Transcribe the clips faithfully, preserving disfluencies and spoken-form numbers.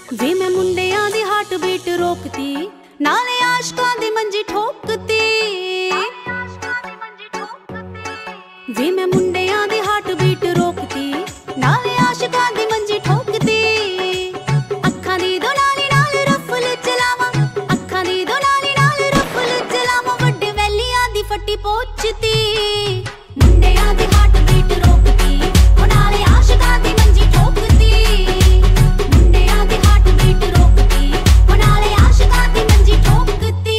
वे मैं मुंडियां the heart beat रोकती, नाले आशकां दी मंजी ठोकती। वे मैं मुंडियां दी हार्ट बीट रोकती, नाले आशकां दी मंजी ठोकती। अखां दी दो नाली नाल रफल चलावां, अखां दी दो नाली नाल रफल चलावां, वड्डे वैलियां दी फट्टी पोचती। मुंडियां दी हार्ट बीट रोकती, ओ नाले आशकां दी मंजी ठोकती। मुंडियां दी हार्ट बीट रोकती, ओ नाले आशकां दी मंजी ठोकती।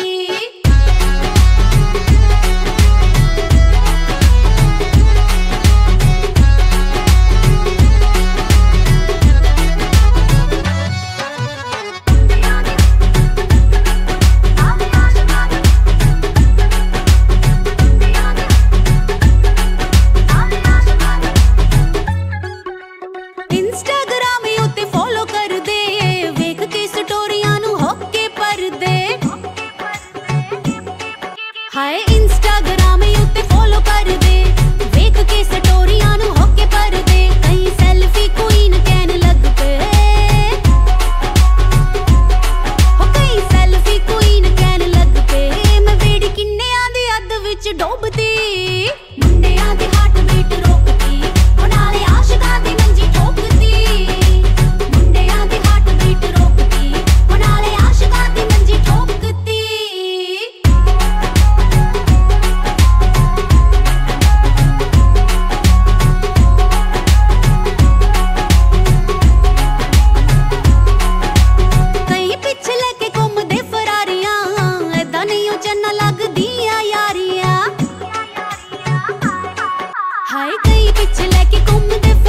इंस्टाग्राम उत्ते फॉलो कर दे, वेख के स्टोरियां नू होके पर दे। हाय इंस्टाग्राम उत्ते फॉलो कर दे, वेख के स्टोरियां नू होके पर दे। कई सेल्फी क्वीन कहन लग पे, हो कई सेल्फी क्वीन कहन लग पे। मैं वेड़ी किन्नियां दी अद विच डोबदी। मुंडियां दी हार्ट बीट रोकती, ओ नाले आशकां दी मंजी ठोकती। मुंडियां दी हार्ट बीट रोकती, ओ नाले आशकां दी मंजी ठोकती। कई पिछ लेके घुमदे फरारियां, ऐदां नहीं ओ चन्ना लगदियां यारियां। हाय कई पिछ लेके घुमदे